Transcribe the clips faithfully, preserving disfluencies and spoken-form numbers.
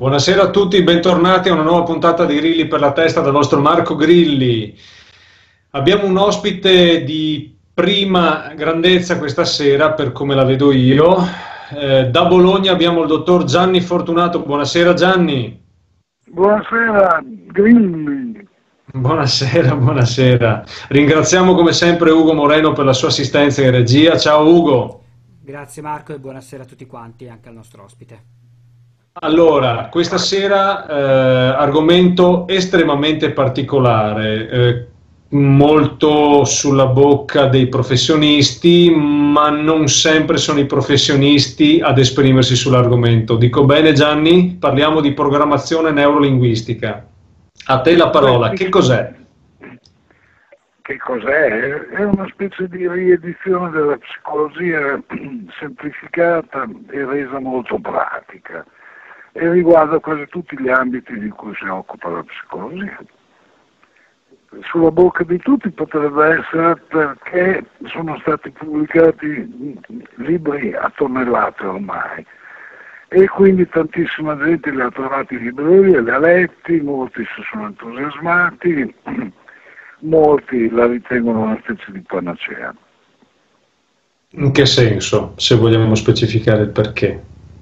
Buonasera a tutti, bentornati a una nuova puntata di Grilli per la testa dal vostro Marco Grilli. Abbiamo un ospite di prima grandezza questa sera, per come la vedo io. Eh, da Bologna abbiamo il dottor Gianni Fortunato. Buonasera Gianni. Buonasera Grilli. Buonasera, buonasera. Ringraziamo come sempre Ugo Moreno per la sua assistenza in regia. Ciao Ugo. Grazie Marco e buonasera a tutti quanti, anche al nostro ospite. Allora, questa sera eh, argomento estremamente particolare, eh, molto sulla bocca dei professionisti, ma non sempre sono i professionisti ad esprimersi sull'argomento. Dico bene Gianni? Parliamo di programmazione neurolinguistica. A te la parola, che cos'è? Che cos'è? È una specie di riedizione della psicologia semplificata e resa molto pratica e riguarda quasi tutti gli ambiti di cui si occupa la psicologia. Sulla bocca di tutti potrebbe essere perché sono stati pubblicati libri a tonnellate ormai e quindi tantissima gente li ha trovati in libreria, li ha letti, molti si sono entusiasmati, molti la ritengono una specie di panacea. In che senso, se vogliamo specificare il perché?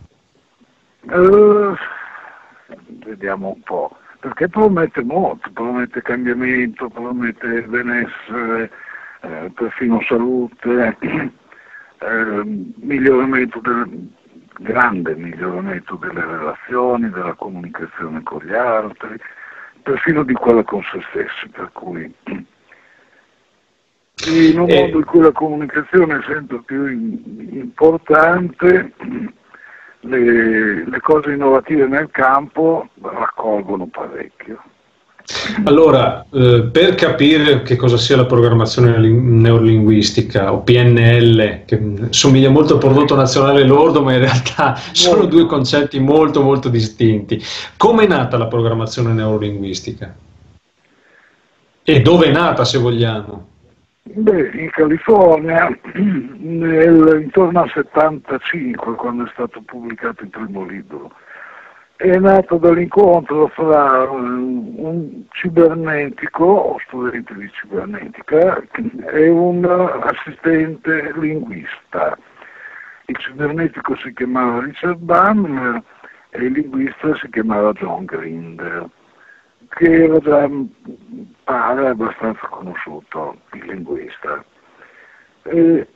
Uh, vediamo un po', perché promette molto, promette cambiamento, promette benessere, eh, perfino salute, eh, miglioramento del, grande miglioramento delle relazioni, della comunicazione con gli altri, perfino di quella con se stessi, per cui in un mondo in cui la comunicazione è sempre più in, importante, le, le cose innovative nel campo raccolgono parecchio. Allora, eh, per capire che cosa sia la programmazione neurolinguistica o P N L, che somiglia molto al prodotto nazionale lordo, ma in realtà sono Molto. due concetti molto molto distinti. Come è nata la programmazione neurolinguistica? E dove è nata, se vogliamo? Beh, in California, nel, intorno al settantacinque, quando è stato pubblicato il primo libro, è nato dall'incontro fra un, un cibernetico, o studente di cibernetica, e un assistente linguista. Il cibernetico si chiamava Richard Bandler e il linguista si chiamava John Grinder, che era già, pare, abbastanza conosciuto, il linguista. E,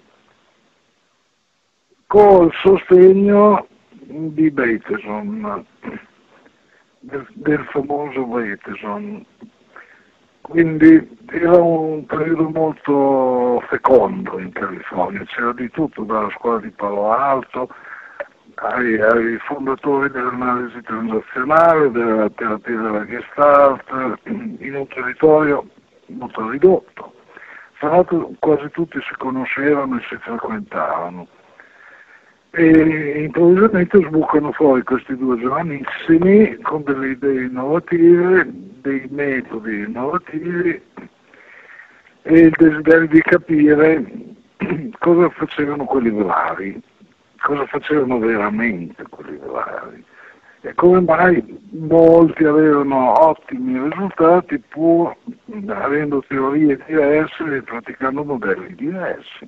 col sostegno di Bateson, del, del famoso Bateson. Quindi era un periodo molto fecondo in California, c'era di tutto, dalla scuola di Palo Alto ai, ai fondatori dell'analisi transazionale, della terapia della Gestalt, in un territorio molto ridotto. Tra l'altro quasi tutti si conoscevano e si frequentavano. E improvvisamente sbucano fuori questi due giovanissimi con delle idee innovative, dei metodi innovativi e il desiderio di capire cosa facevano quelli bravi, cosa facevano veramente quelli bravi e come mai molti avevano ottimi risultati pur avendo teorie diverse e praticando modelli diversi.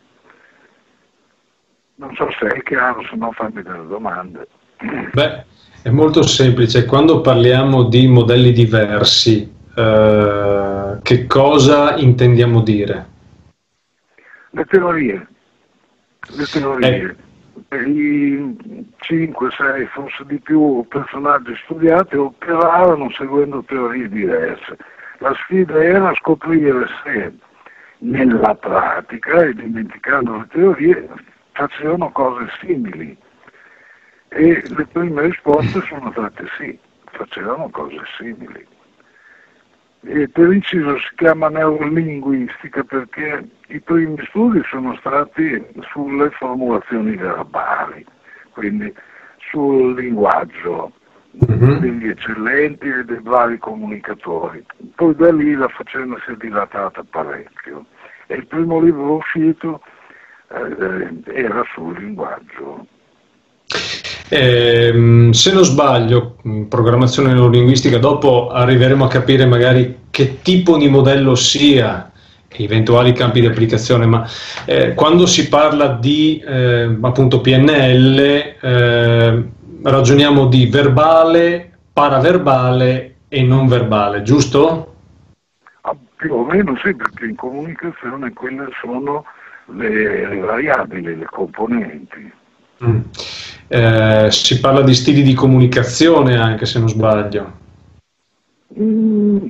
Non so se è chiaro, se no fammi delle domande. Beh, è molto semplice. Quando parliamo di modelli diversi, eh, che cosa intendiamo dire? Le teorie. Le teorie. Eh. I cinque sei, forse di più, personaggi studiati operavano seguendo teorie diverse. La sfida era scoprire se nella pratica, e dimenticando le teorie, facevano cose simili e le prime risposte sono state sì, facevano cose simili. E per inciso si chiama neurolinguistica perché i primi studi sono stati sulle formulazioni verbali, quindi sul linguaggio Mm-hmm. degli eccellenti e dei bravi comunicatori. Poi da lì la faccenda si è dilatata parecchio e il primo libro uscito eh, era sul linguaggio. Eh, se non sbaglio, programmazione neurolinguistica, dopo arriveremo a capire magari che tipo di modello sia, eventuali campi di applicazione, ma eh, quando si parla di eh, appunto P N L, eh, ragioniamo di verbale, paraverbale e non verbale, giusto? Ah, più o meno sì, perché in comunicazione quelle sono le, le variabili, le componenti. Mm. Eh, si parla di stili di comunicazione anche, se non sbaglio. Mm.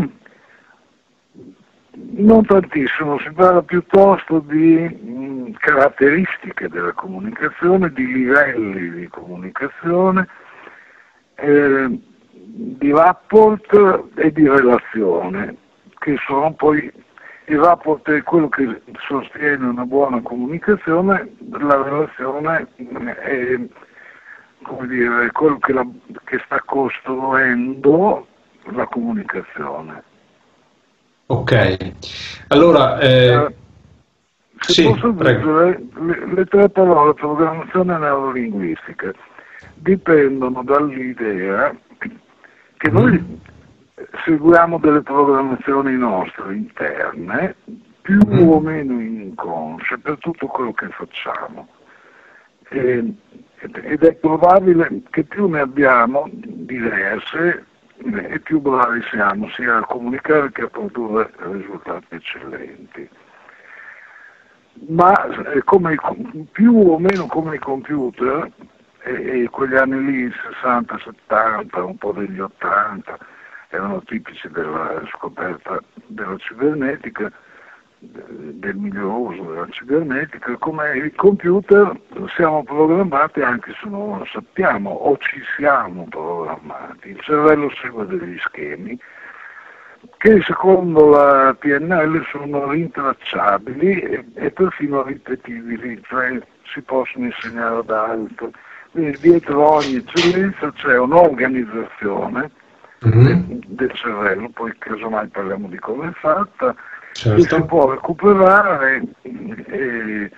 Non tantissimo, si parla piuttosto di mh, caratteristiche della comunicazione, di livelli di comunicazione, eh, di rapport e di relazione, che sono poi, il rapport è quello che sostiene una buona comunicazione, la relazione è, come dire, quello che, la, che sta costruendo la comunicazione. Ok, allora eh, se sì, posso prego. dire, le, le tre parole programmazione neurolinguistica dipendono dall'idea che noi seguiamo delle programmazioni nostre interne, più Mm. o meno inconsce, per tutto quello che facciamo. E, ed è probabile che più ne abbiamo diverse e più bravi siamo sia a comunicare che a produrre risultati eccellenti. Ma eh, come i, più o meno come i computer, e, e quegli anni lì, sessanta settanta, un po' degli ottanta, erano tipici della scoperta della cibernetica, del miglior uso della cibernetica, come i computer siamo programmati anche se non lo sappiamo o ci siamo programmati. Il cervello segue degli schemi che secondo la P N L sono rintracciabili e, e perfino ripetibili, cioè si possono insegnare ad altri. Quindi dietro ogni eccellenza c'è un'organizzazione Mm-hmm. del, del cervello, poi casomai parliamo di come è fatta, Certo. che si può recuperare e,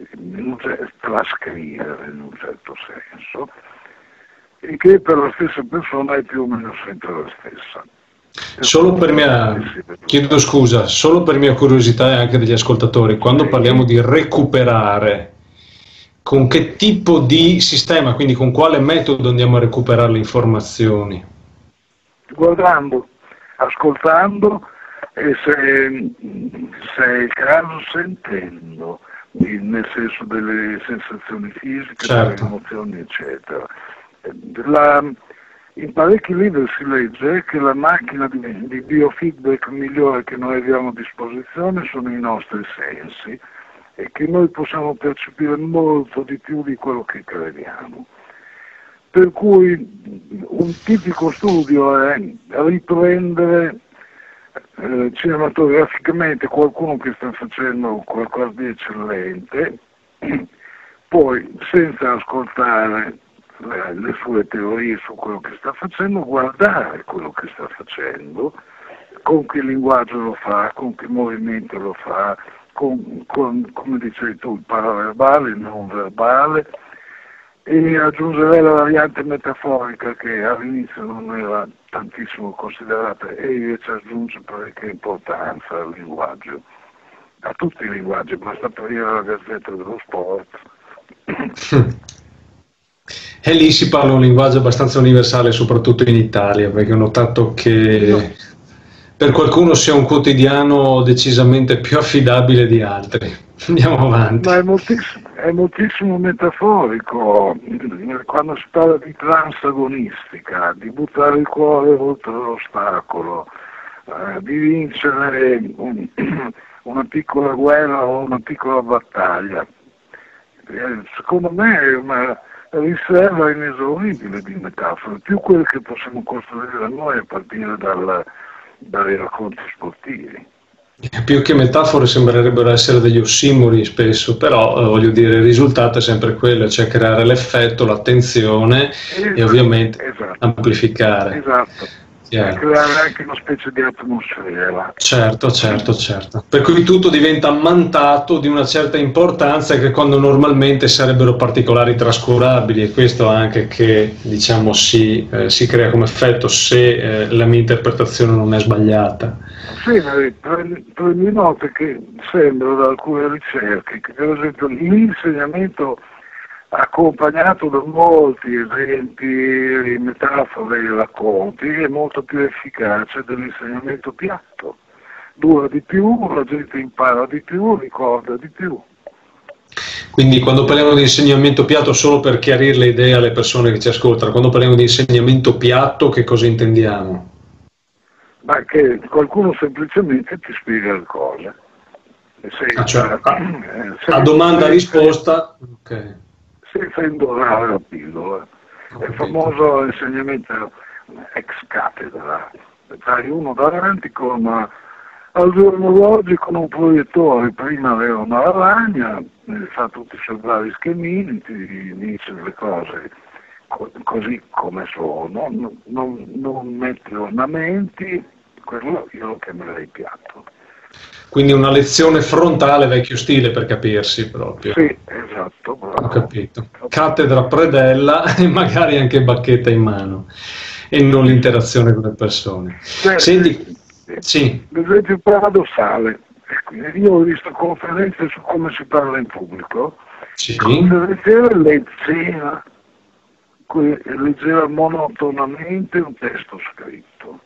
e trascrivere in un certo senso, e che per la stessa persona è più o meno sempre la stessa. Solo per mia, chiedo scusa, solo per mia curiosità e anche degli ascoltatori, quando parliamo di recuperare, con che tipo di sistema, quindi con quale metodo andiamo a recuperare le informazioni? Guardando, ascoltando e se, se è il caso sentendo, nel senso delle sensazioni fisiche, Certo. delle emozioni eccetera. La, in parecchi libri si legge che la macchina di, di biofeedback migliore che noi abbiamo a disposizione sono i nostri sensi e che noi possiamo percepire molto di più di quello che crediamo. Per cui un tipico studio è riprendere eh, cinematograficamente qualcuno che sta facendo qualcosa di eccellente, poi senza ascoltare le, le sue teorie su quello che sta facendo, guardare quello che sta facendo, con che linguaggio lo fa, con che movimento lo fa, con, con come dicevi tu, il paraverbale, il non verbale, e aggiungerei la variante metaforica che all'inizio non era tantissimo considerata e invece aggiunge parecchia importanza al linguaggio, a tutti i linguaggi, basta aprire la Gazzetta dello Sport. E lì si parla un linguaggio abbastanza universale, soprattutto in Italia, perché ho notato che per qualcuno sia un quotidiano decisamente più affidabile di altri. Andiamo avanti. Ma è moltissimo, è moltissimo metaforico, quando si parla di transagonistica, di buttare il cuore oltre l'ostacolo, eh, di vincere un, una piccola guerra o una piccola battaglia. Eh, secondo me è una riserva inesauribile di metafore, più quelle che possiamo costruire noi a partire dal, dai racconti sportivi. Più che metafore sembrerebbero essere degli ossimori spesso, però eh, voglio dire, il risultato è sempre quello, cioè creare l'effetto, l'attenzione Esatto, e ovviamente esatto, amplificare. Esatto. e creare anche una specie di atmosfera. Certo, certo, certo. Per cui tutto diventa ammantato di una certa importanza che quando normalmente sarebbero particolari trascurabili, e questo anche che diciamo si, eh, si crea come effetto se eh, la mia interpretazione non è sbagliata. Sì, prendi nota che sembra da alcune ricerche che per esempio l'insegnamento accompagnato da molti esempi, metafore e racconti è molto più efficace dell'insegnamento piatto. Dura di più, la gente impara di più, ricorda di più. Quindi quando parliamo di insegnamento piatto, solo per chiarire le idee alle persone che ci ascoltano, quando parliamo di insegnamento piatto che cosa intendiamo? Ma che qualcuno semplicemente ti spiega le cose. Se, ah, cioè, eh, a, se, a domanda-risposta? Ok. Senza indorare la pillola. È il famoso insegnamento ex cattedra. Dai uno davanti con, al giorno d'oggi con un proiettore, prima aveva una lavagna, fa tutti i suoi vari schemini, ti dice le cose co- così come sono, non, non, non mette ornamenti, quello io lo chiamerei piatto. Quindi una lezione frontale vecchio stile, per capirsi proprio. Sì, esatto, bravo. Ho capito. Cattedra predella e magari anche bacchetta in mano e non l'interazione con le persone. Beh, Senti, sì. L'esempio paradossale, io ho visto conferenze su come si parla in pubblico, Sì. il conferenziere leggeva, leggeva monotonamente un testo scritto.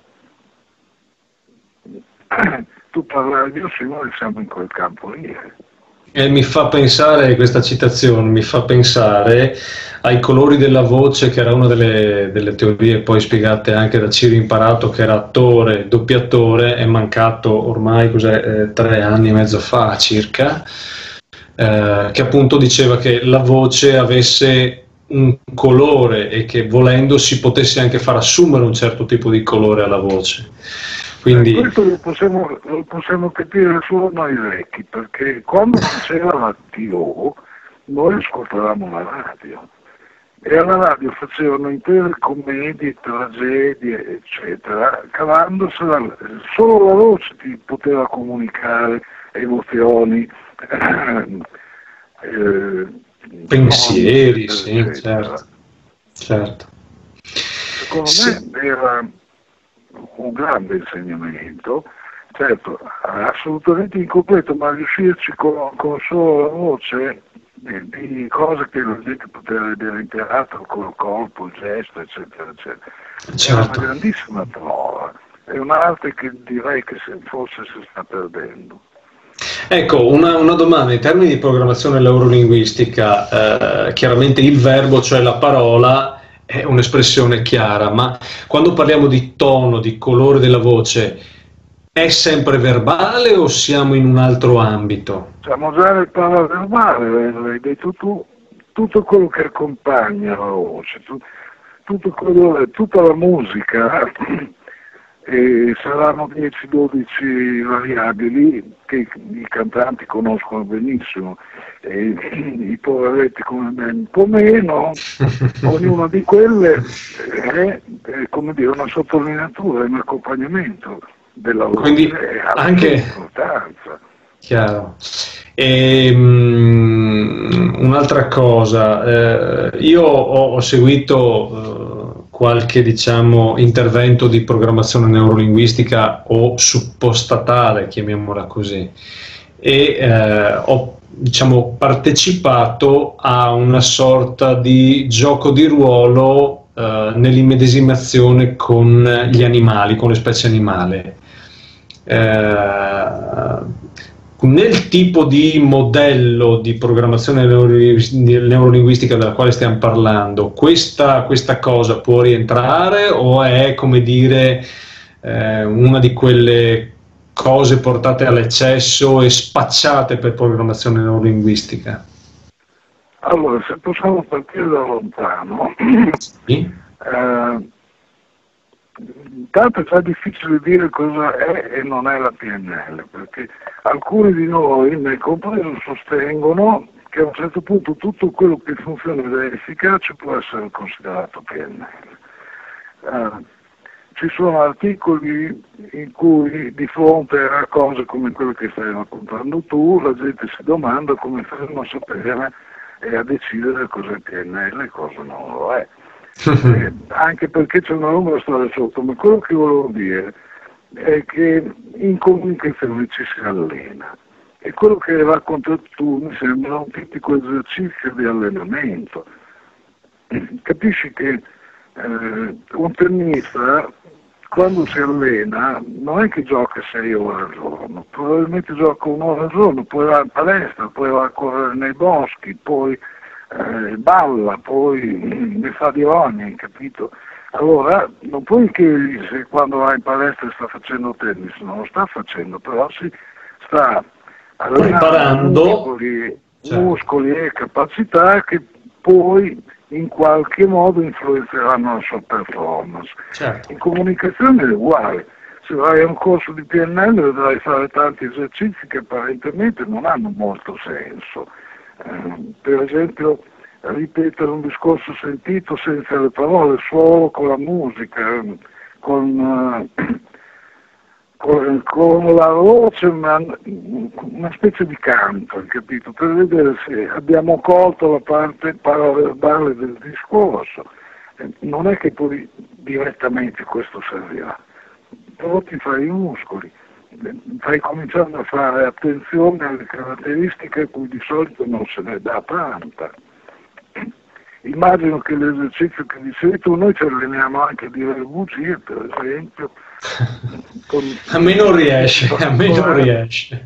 Tu parlavi di Simone, siamo in quel campo lì. Eh. E mi fa pensare, questa citazione mi fa pensare ai colori della voce, che era una delle, delle teorie poi spiegate anche da Ciro Imparato, che era attore, doppiatore, è mancato ormai cos'è, eh, tre anni e mezzo fa circa, eh, che appunto diceva che la voce avesse un colore e che volendo si potesse anche far assumere un certo tipo di colore alla voce. Quindi... Eh, questo lo possiamo, lo possiamo capire solo noi vecchi, perché quando non c'era la tivù noi ascoltavamo la radio e alla radio facevano intere commedie, tragedie, eccetera, cavandosela, solo la voce ti poteva comunicare emozioni, eh, pensieri, nomi, sì, certo, certo. Secondo sì. me era un grande insegnamento, certo, assolutamente incompleto, ma riuscirci con, con solo la voce di, di cose che la gente poteva vedere imparato col colpo, il gesto, eccetera, eccetera. Certo. È una grandissima prova, è un'arte che direi che se, forse si sta perdendo. Ecco, una, una domanda in termini di programmazione neurolinguistica, eh, chiaramente il verbo, cioè la parola, è un'espressione chiara, ma quando parliamo di tono, di colore della voce, è sempre verbale o siamo in un altro ambito? Siamo già nel paraverbale, l'hai detto tu, tutto quello che accompagna la voce, tu, tutto quello, tutta la musica, e saranno dieci dodici variabili che i cantanti conoscono benissimo, e i poveretti come me un po' meno, ognuna di quelle è, è come dire una sottolineatura, un accompagnamento della voce. Quindi anche importanza. Chiaro. E, um, un'altra cosa, eh, io ho, ho seguito uh, qualche diciamo intervento di programmazione neurolinguistica o suppostatale, chiamiamola così, e eh, ho diciamo partecipato a una sorta di gioco di ruolo uh, nell'immedesimazione con gli animali, con le specie animali. Uh, nel tipo di modello di programmazione neurolinguistica della quale stiamo parlando, questa, questa cosa può rientrare o è, come dire, eh, una di quelle cose portate all'eccesso e spacciate per programmazione neurolinguistica? Allora, se possiamo partire da lontano, sì. eh, intanto è già difficile dire cosa è e non è la P N L, perché alcuni di noi, me compreso, sostengono che a un certo punto tutto quello che funziona ed è efficace può essere considerato P N L. Uh, ci sono articoli in cui di fronte a cose come quelle che stai raccontando tu, la gente si domanda come fanno a sapere e a decidere cosa è P N L e cosa non lo è. eh, anche perché c'è una lunga storia sotto, ma quello che volevo dire è che in comunicazione ci si allena. E quello che hai raccontato tu mi sembra un tipico esercizio di allenamento. Capisci che eh, un tennista quando si allena non è che gioca sei ore al giorno, probabilmente gioca un'ora al giorno, poi va in palestra, poi va a correre nei boschi, poi eh, balla, poi ne fa di ogni, capito? Allora non puoi chiedergli se quando va in palestra sta facendo tennis, non lo sta facendo, però si sta allenando muscoli, certo. muscoli e capacità che poi in qualche modo influenzeranno la sua performance. Certo. In comunicazione è uguale, se vai a un corso di P N L dovrai fare tanti esercizi che apparentemente non hanno molto senso, eh, per esempio ripetere un discorso sentito senza le parole, solo con la musica, con... Uh, Con, con la voce, una, una specie di canto, capito? Per vedere se abbiamo colto la parte paraverbale del discorso. Non è che poi direttamente questo servirà, però ti fai i muscoli, stai cominciando a fare attenzione alle caratteristiche a cui di solito non se ne dà tanta. Immagino che l'esercizio che dicevi tu, noi ci alleniamo anche a dire le bugie, per esempio. Con... A me non riesce, a me non riesce.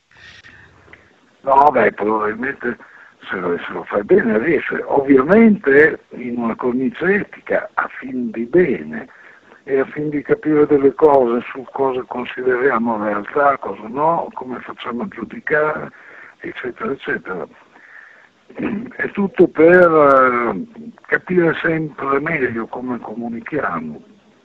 No, beh, probabilmente se lo, se lo fai bene riesce. Ovviamente in una cornice etica, a fin di bene, e a fin di capire delle cose su cosa consideriamo realtà, cosa no, come facciamo a giudicare, eccetera, eccetera. È tutto per uh, capire sempre meglio come comunichiamo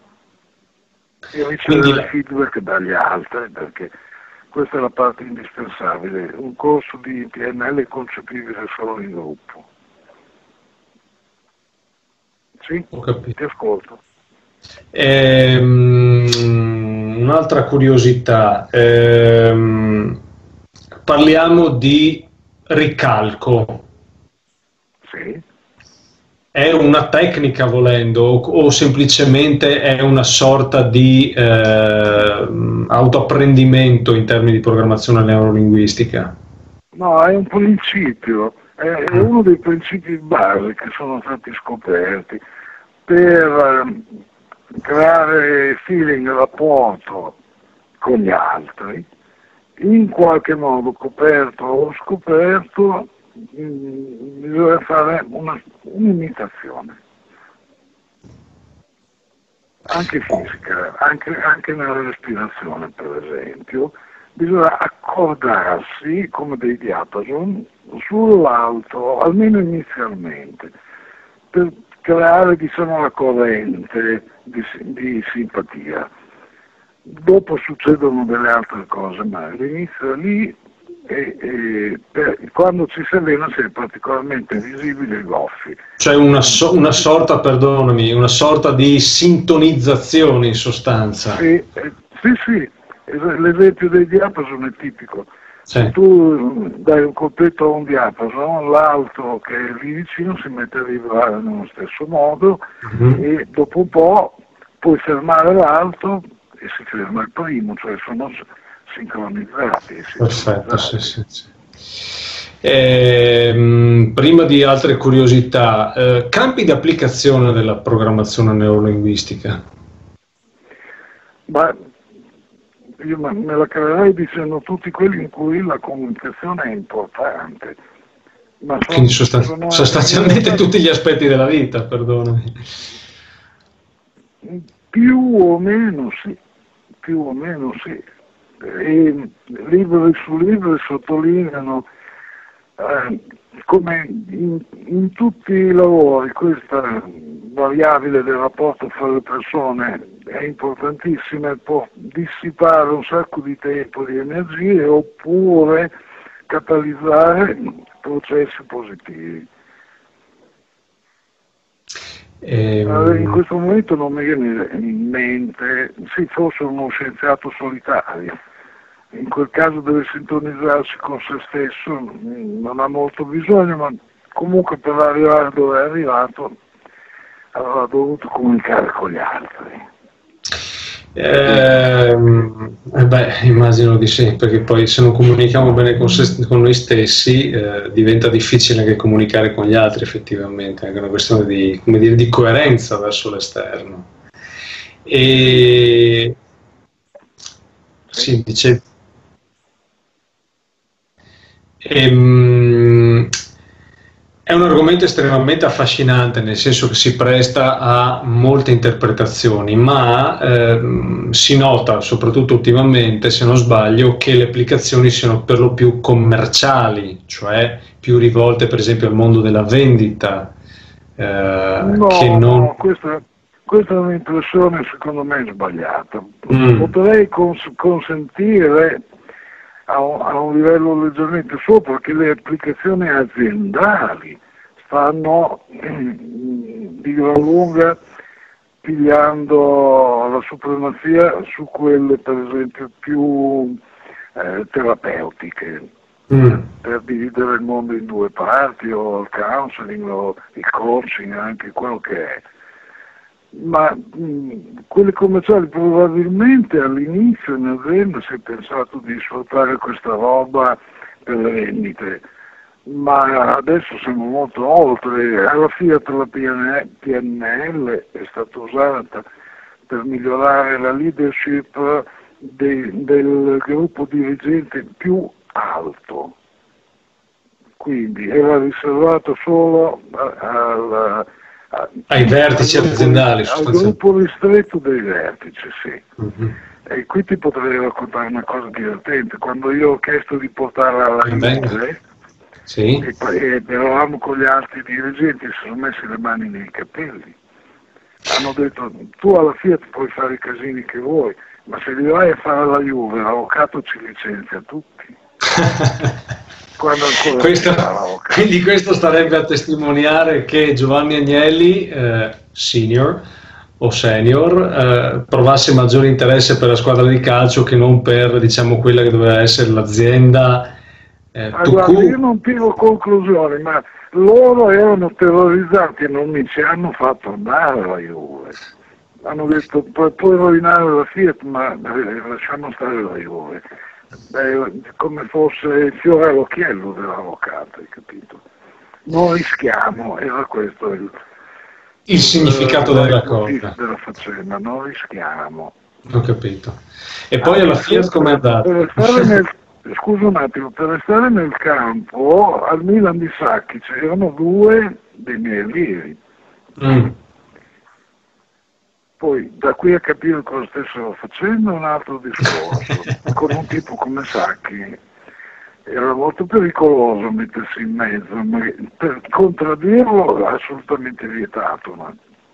e ricevere il feedback dagli altri, perché questa è la parte indispensabile. Un corso di P N L è concepibile solo in gruppo. Sì? Ho capito. Ti ascolto. Ehm, un'altra curiosità, ehm, parliamo di ricalco. Sì. È una tecnica volendo o, o semplicemente è una sorta di eh, autoapprendimento in termini di programmazione neurolinguistica? No, è un principio, è, è uno dei principi base che sono stati scoperti per eh, creare feeling, rapporto con gli altri, in qualche modo coperto o scoperto. Bisogna fare una, un'imitazione, anche fisica, anche, anche nella respirazione per esempio, bisogna accordarsi come dei diapason sull'alto, almeno inizialmente, per creare diciamo la corrente di, di simpatia. Dopo succedono delle altre cose, ma l'inizio è lì. E, e per, quando ci si allena si è particolarmente visibili i goffi. Cioè una, so, una sorta, perdonami, una sorta di sintonizzazione in sostanza. Sì, eh, sì, sì, l'esempio dei diapason è tipico. Sì. Se tu dai un colpetto a un diapason, l'altro che è lì vicino si mette a vibrare nello stesso modo, mm-hmm. e dopo un po' puoi fermare l'altro e si ferma il primo, cioè sono sincronizzati. Perfetto, sì, sì, sì. Eh, prima di altre curiosità, eh, campi di applicazione della programmazione neurolinguistica? Ma io me la caverei dicendo tutti quelli in cui la comunicazione è importante. Ma sono, Quindi sostan- sono sostanzialmente anche... tutti gli aspetti della vita, perdonami. Più o meno sì, più o meno sì. E libri su libri sottolineano eh, come in, in tutti i lavori questa variabile del rapporto fra le persone è importantissima e può dissipare un sacco di tempo, di energie, oppure catalizzare processi positivi. In Ehm, questo momento non mi viene in mente, sì, forse uno scienziato solitario, in quel caso deve sintonizzarsi con se stesso, non ha molto bisogno, ma comunque per arrivare dove è arrivato aveva dovuto comunicare con gli altri. Ehm, eh beh, immagino di sì, perché poi se non comunichiamo bene con, se- con noi stessi, eh, diventa difficile anche comunicare con gli altri effettivamente, è anche una questione di, come dire, di coerenza verso l'esterno. Sì, E sì. sì, dice, ehm, è un argomento estremamente affascinante, nel senso che si presta a molte interpretazioni, ma ehm, si nota, soprattutto ultimamente, se non sbaglio, che le applicazioni siano per lo più commerciali, cioè più rivolte per esempio al mondo della vendita, eh, che No, non... no, questa, questa è un'impressione secondo me sbagliata. Mm, Potrei cons- consentire a un, a un livello leggermente sopra che le applicazioni aziendali stanno di gran lunga pigliando la supremazia su quelle per esempio più eh, terapeutiche, mm, per dividere il mondo in due parti, o il counseling o il coaching, anche quello che è. Ma mh, quelle commerciali probabilmente all'inizio in azienda si è pensato di sfruttare questa roba per le vendite, ma adesso siamo molto oltre. Alla Fiat la P N L è stata usata per migliorare la leadership de- del gruppo dirigente più alto, quindi era riservato solo a- al, a- ai al vertici gruppo, ri- aziendali al sostanzialmente. gruppo ristretto dei vertici, sì. Mhm. E qui ti potrei raccontare una cosa divertente. Quando io ho chiesto di portarla alla Va bene. Juve, Sì. e poi e eravamo con gli altri dirigenti, si sono messi le mani nei capelli. Hanno detto, tu alla Fiat puoi fare i casini che vuoi, ma se li vai a fare alla Juve, l'avvocato ci licenzia tutti. Quando ancora Questo, c'era l'avvocato. quindi questo starebbe a testimoniare che Giovanni Agnelli, eh, senior o senior, eh, provasse maggiore interesse per la squadra di calcio che non per, diciamo, quella che doveva essere l'azienda eh, Ah, tout guarda, io court. non tiro conclusioni, ma loro erano terrorizzati e non mi ci hanno fatto andare alla Juve. Hanno detto, pu- puoi rovinare la Fiat, ma eh, lasciamo stare la Juve. Beh, come fosse il fiore all'occhiello dell'avvocato, hai capito? Non rischiamo, era questo il, Il il significato eh, della leitmotiv cosa, della faccenda, non rischiamo. ho capito. E poi alla Anche Fiat se com'è per, andata? per restare nel, scusa un attimo, per restare nel campo, al Milan di Sacchi c'erano due dei miei allievi. Mm. Poi da qui a capire cosa stessero facendo è un altro discorso. Con un tipo come Sacchi era molto pericoloso mettersi in mezzo, ma per contraddirlo è assolutamente vietato. Ma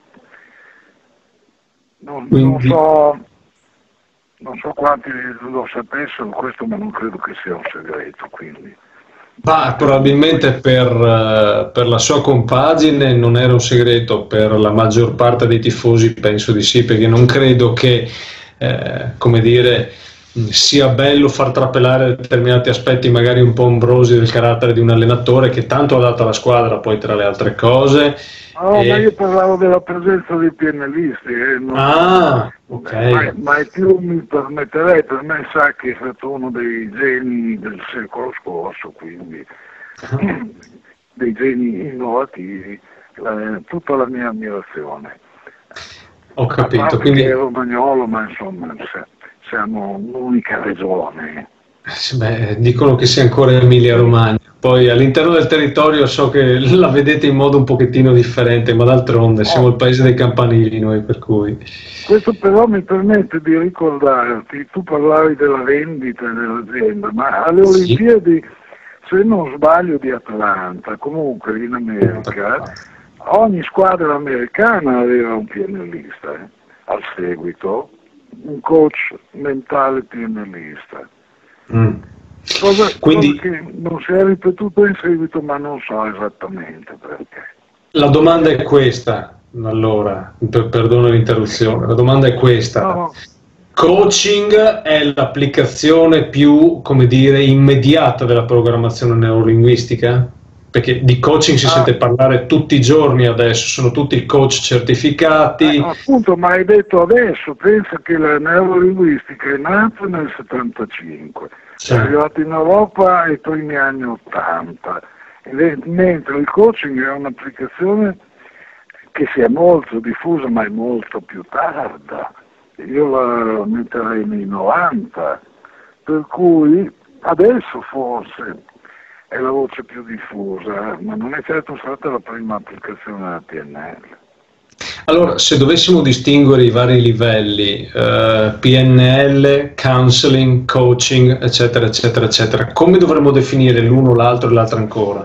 non, non Quindi, so, non so quanti lo sapessero questo, ma non credo che sia un segreto, quindi. ma Per probabilmente cui, per, eh, per la sua compagine non era un segreto, per la maggior parte dei tifosi penso di sì, perché non credo che, eh, come dire, mh, sia bello far trapelare determinati aspetti magari un po' ombrosi del carattere di un allenatore che tanto ha dato alla squadra, poi tra le altre cose. no, ma io E... parlavo della presenza dei pianelisti, eh, non, Ah, ok. mai, mai più mi permetterei, per me sa che è stato uno dei geni del secolo scorso, quindi dei geni innovativi, eh, tutta la mia ammirazione. Ho A capito, parte che è quindi romagnolo, ma insomma se- siamo l'unica regione. sì, beh, dicono che sia ancora Emilia Romagna, poi all'interno del territorio so che la vedete in modo un pochettino differente, ma d'altronde siamo Oh, il paese dei campanili noi, per cui... questo però mi permette di ricordarti, tu parlavi della vendita dell'azienda, ma alle Sì, Olimpiadi, se non sbaglio, di Atlanta, comunque in America, ogni squadra americana aveva un pianellista, eh, al seguito, un coach mentale pianellista. mm. Cosa, cosa Quindi che non si è ripetuto in seguito, ma non so esattamente perché. la domanda è questa, allora, per, perdono l'interruzione, la domanda è questa. No. Coaching è l'applicazione più, come dire, immediata della programmazione neurolinguistica? Perché di coaching si Ah. sente parlare tutti i giorni adesso, sono tutti coach certificati. Eh, appunto, ma hai detto adesso, pensa che la neurolinguistica è nata nel settantacinque, Sì. è arrivata in Europa ai primi anni ottanta, mentre il coaching è un'applicazione che si è molto diffusa ma è molto più tarda. Io la metterei nei novanta, per cui adesso forse è la voce più diffusa, ma non è certo stata la prima applicazione della P N L. Allora, se dovessimo distinguere i vari livelli, eh, P N L, counseling, coaching, eccetera, eccetera, eccetera, come dovremmo definire l'uno, l'altro e l'altro ancora?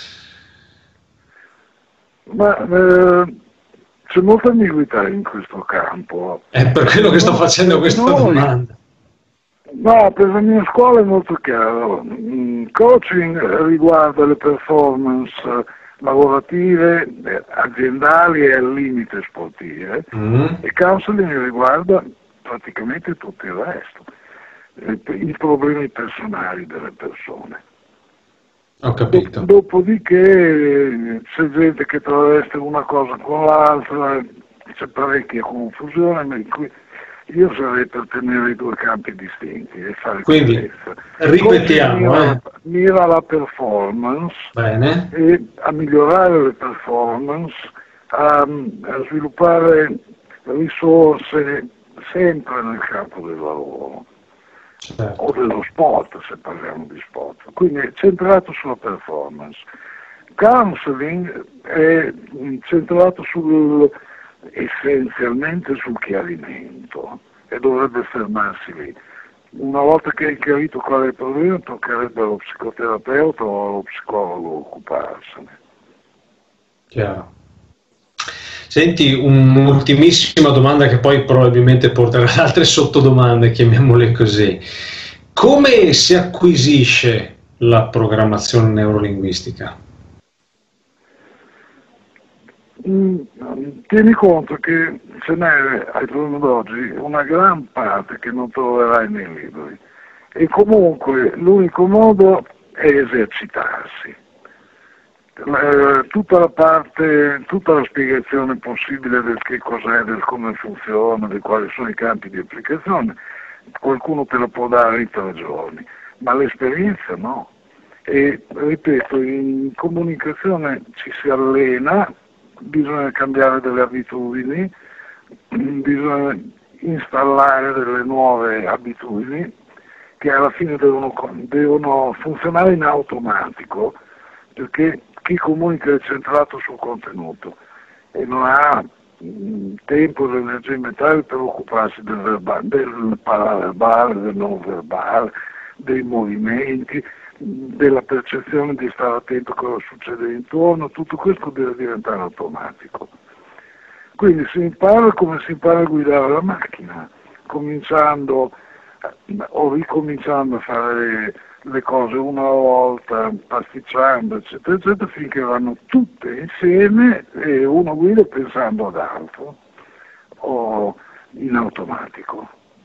Ma eh, c'è molta ambiguità in questo campo. È per quello che sto facendo questa Noi- domanda. No, per la mia scuola è molto chiaro. Mm, Coaching riguarda le performance eh, lavorative, eh, aziendali e al limite sportive, Mm. e counseling riguarda praticamente tutto il resto, eh, i problemi personali delle persone. Ho capito. Dopodiché eh, c'è gente che traveste una cosa con l'altra, c'è parecchia confusione, ma in cui io sarei per tenere i due campi distinti e fare Quindi, chiarezza. ripetiamo, Mira, eh. mira alla performance Bene. e a migliorare le performance, a, a sviluppare risorse sempre nel campo del lavoro Certo. o dello sport, se parliamo di sport, quindi è centrato sulla performance. Counseling è centrato sul, essenzialmente sul chiarimento e dovrebbe fermarsi lì. Una volta che hai chiarito qual è il problema, toccherebbe allo psicoterapeuta o allo psicologo occuparsene. Chiaro. Senti, un'ultimissima domanda che poi probabilmente porterà ad altre sottodomande, chiamiamole così. Come si acquisisce la programmazione neurolinguistica? Mm, tieni conto che ce n'è ai giorni d'oggi una gran parte che non troverai nei libri e comunque l'unico modo è esercitarsi. Eh, tutta la parte, tutta la spiegazione possibile del che cos'è, del come funziona, di quali sono i campi di applicazione, qualcuno te la può dare in tre giorni, ma l'esperienza no. E ripeto, in comunicazione ci si allena, bisogna cambiare delle abitudini, bisogna installare delle nuove abitudini che alla fine devono, devono funzionare in automatico, perché chi comunica è centrato sul contenuto e non ha mh, tempo e energie mentali per occuparsi del, verba, del paraverbale, del non verbale, dei movimenti, della percezione di stare attento a cosa succede intorno, tutto questo deve diventare automatico. Quindi si impara come si impara a guidare la macchina, cominciando o ricominciando a fare le cose una volta, pasticciando, eccetera, eccetera, finché vanno tutte insieme e uno guida pensando ad altro o in automatico.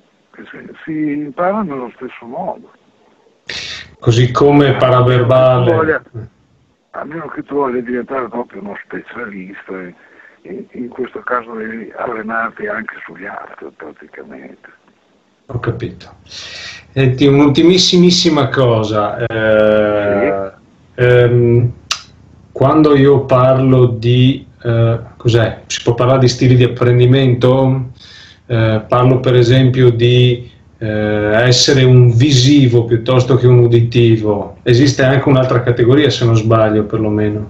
Si impara nello stesso modo. Così come paraverbale. Voglia, a meno che tu voglia diventare proprio uno specialista, in, in questo caso devi allenarti anche sugli altri praticamente. Ho capito. Senti, un'ultimissimissima cosa. Eh, Sì. ehm, quando io parlo di, eh, cos'è? Si può parlare di stili di apprendimento? Eh, parlo per esempio di eh, essere un visivo piuttosto che un uditivo. Esiste anche un'altra categoria, se non sbaglio, perlomeno.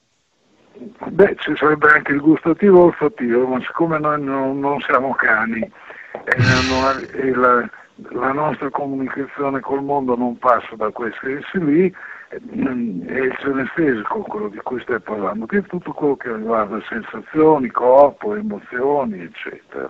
Beh, ci sarebbe anche il gustativo olfattivo, ma siccome noi non, non siamo cani e, non, e la, la nostra comunicazione col mondo non passa da quei sensi lì, è il senestesico quello di cui stai parlando, che è tutto quello che riguarda sensazioni, corpo, emozioni, eccetera.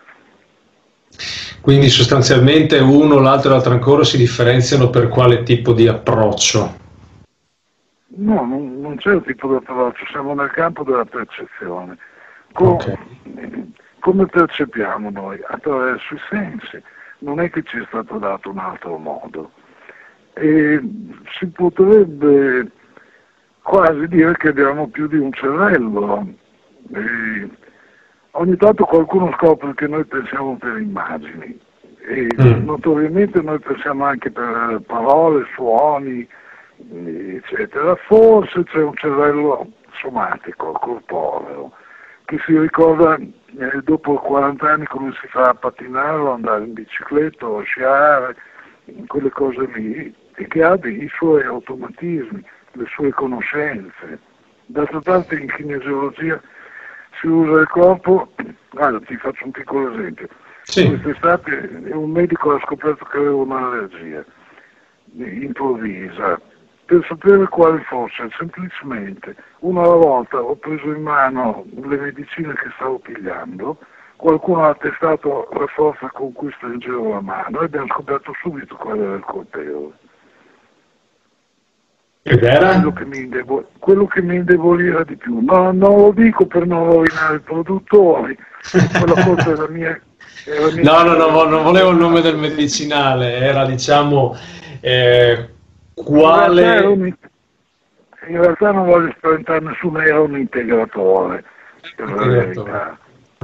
Quindi sostanzialmente uno, l'altro e l'altro ancora si differenziano per quale tipo di approccio? No, non, non c'è un tipo di approccio, siamo nel campo della percezione. Co- Ok. Come percepiamo noi? Attraverso i sensi, non è che ci è stato dato un altro modo. E si potrebbe quasi dire che abbiamo più di un cervello. E ogni tanto qualcuno scopre che noi pensiamo per immagini e Mm. notoriamente noi pensiamo anche per parole, suoni, eccetera. Forse c'è un cervello somatico, corporeo, che si ricorda eh, dopo quaranta anni come si fa a pattinare o andare in bicicletta o a sciare, quelle cose lì, e che ha dei suoi automatismi, le sue conoscenze. D'altra parte in kinesiologia si usa il corpo, guarda ti faccio un piccolo esempio, Sì. quest'estate un medico ha scoperto che avevo un'allergia improvvisa, per sapere quale fosse, semplicemente una alla volta ho preso in mano le medicine che stavo pigliando, qualcuno ha testato la forza con cui stringevo la mano e abbiamo scoperto subito qual era il colpevole. Ed era? Quello che mi, indebol- quello che mi indeboliva di più. No, non lo dico per non rovinare i produttori, quella colpa era mia. Era mia No, no, no, vo- non volevo il nome del medicinale, era diciamo eh, In realtà, era quale... un- in realtà non voglio spaventare nessuno, era un integratore, per la verità.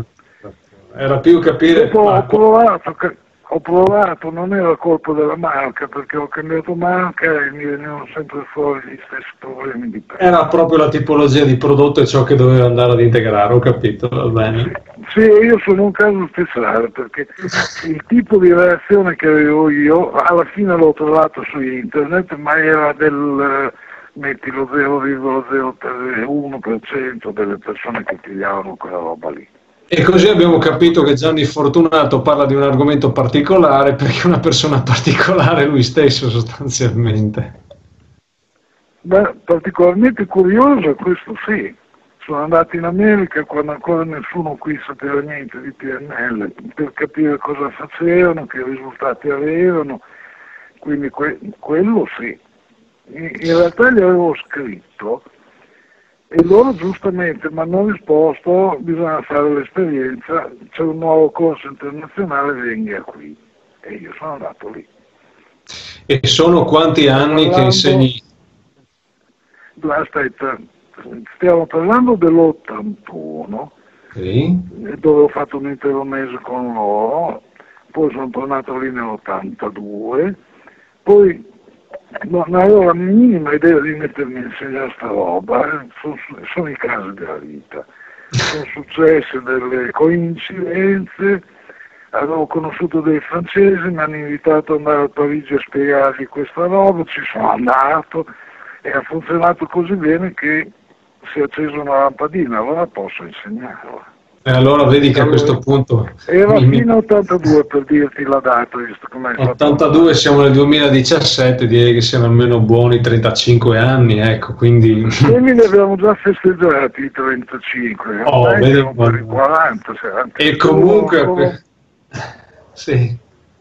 Era più capire... Dopo ho ma- provato, che- ho provato, non era colpa della marca, perché ho cambiato marca e mi venivano sempre fuori gli stessi problemi di pelle. Era proprio la tipologia di prodotto e ciò che doveva andare ad integrare, ho capito, va bene. Sì, io sono un caso speciale perché il tipo di reazione che avevo io alla fine l'ho trovato su internet, ma era del, eh, metti lo zero virgola zero uno per cento delle persone che pigliavano quella roba lì. E così abbiamo capito che Gianni Fortunato parla di un argomento particolare perché è una persona particolare lui stesso sostanzialmente. Beh, particolarmente curioso, questo sì. Sono andato in America quando ancora nessuno qui sapeva niente di P N L, per capire cosa facevano, che risultati avevano, quindi que- quello sì. In, in realtà gli avevo scritto e loro giustamente mi hanno risposto: bisogna fare l'esperienza, c'è un nuovo corso internazionale, venga qui. E io sono andato lì. E sono quanti anni che Parlando- insegni? Aspetta, stiamo parlando dell'ottantuno, Sì. dove ho fatto un intero mese con loro, poi sono tornato lì nell'ottantadue, poi non avevo la minima idea di mettermi a insegnare sta roba, eh. sono, sono i casi della vita, sono successe delle coincidenze, avevo conosciuto dei francesi, mi hanno invitato ad andare a Parigi a spiegargli questa roba, ci sono andato e ha funzionato così bene che si è accesa una lampadina, allora posso insegnarla. E allora vedi che a Allora, questo punto... Era mi- mi- fino a ottantadue per dirti la data, visto come hai fatto. ottantadue, siamo nel duemiladiciassette, direi che siano almeno buoni trentacinque anni, ecco, quindi... Quelli li abbiamo già festeggiati i trentacinque, Oh, ormai vedi siamo per i quando- quaranta. Se anche E tu comunque... ancora- Sì.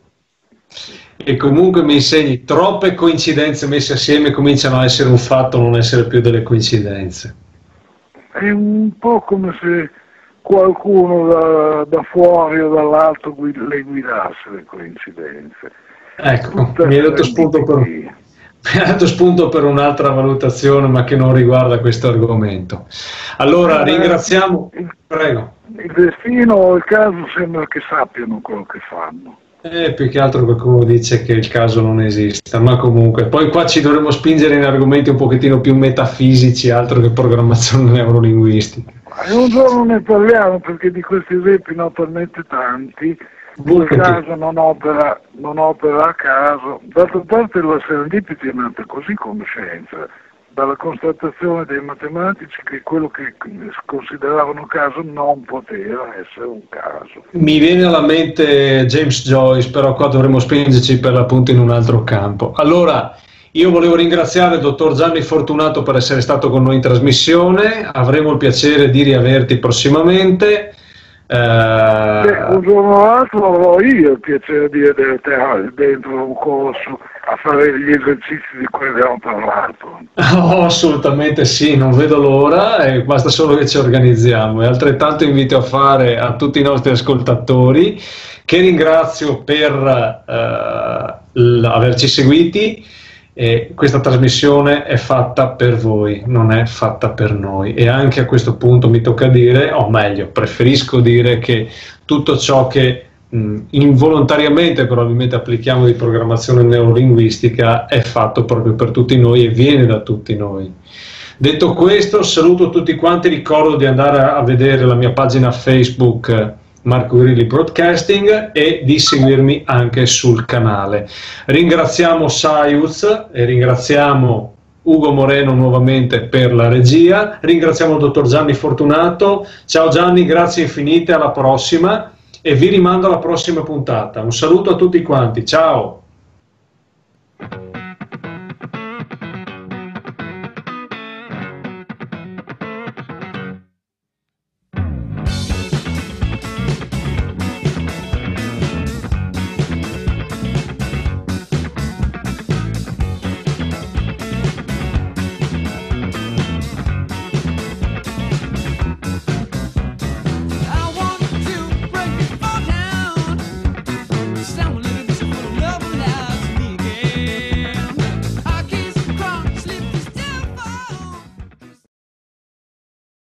E comunque mi insegni, troppe coincidenze messe assieme cominciano a essere un fatto, non essere più delle coincidenze. È un po' come se qualcuno da, da fuori o dall'alto guid- le guidasse le coincidenze. Ecco, Tutte mi hai dato spunto per, serendipity. mi hai dato spunto per un'altra valutazione, ma che non riguarda questo argomento. Allora, Eh, ringraziamo... il- Prego. Il destino o il caso sembra che sappiano quello che fanno. Eh, più che altro qualcuno dice che il caso non esista, ma comunque, poi qua ci dovremmo spingere in argomenti un pochettino più metafisici, altro che programmazione neurolinguistica. E un giorno ne parliamo perché di questi esempi ne ho talmente tanti, il Volentieri. caso non opera, non opera a caso. D'altra parte la serendipity è nata così come scienza, dalla constatazione dei matematici che quello che consideravano caso non poteva essere un caso. Mi viene alla mente James Joyce, però qua dovremmo spingerci per l'appunto in un altro campo. Allora, io volevo ringraziare il dottor Gianni Fortunato per essere stato con noi in trasmissione, avremo il piacere di riaverti prossimamente. Uh, Beh, un giorno o l'altro avrò io il piacere di vedere te dentro un corso a fare gli esercizi di cui abbiamo parlato. Oh, assolutamente sì, non vedo l'ora e basta solo che ci organizziamo. E altrettanto invito a fare a tutti i nostri ascoltatori, che ringrazio per uh, averci seguiti. E questa trasmissione è fatta per voi, non è fatta per noi, e anche a questo punto mi tocca dire, o meglio, preferisco dire che tutto ciò che mh, involontariamente probabilmente applichiamo di programmazione neurolinguistica è fatto proprio per tutti noi e viene da tutti noi. Detto questo, saluto tutti quanti, ricordo di andare a vedere la mia pagina Facebook Marco Grilli Broadcasting e di seguirmi anche sul canale. Ringraziamo Saiuz e ringraziamo Ugo Moreno nuovamente per la regia, ringraziamo il dottor Gianni Fortunato. Ciao Gianni, grazie infinite, alla prossima e vi rimando alla prossima puntata. Un saluto a tutti quanti, ciao!